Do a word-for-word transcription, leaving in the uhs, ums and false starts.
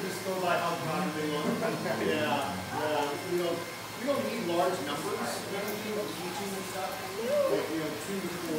just go by how proud they look. Yeah, yeah. We don't, we don't need large numbers when we're teaching and stuff. Like, you know, two to four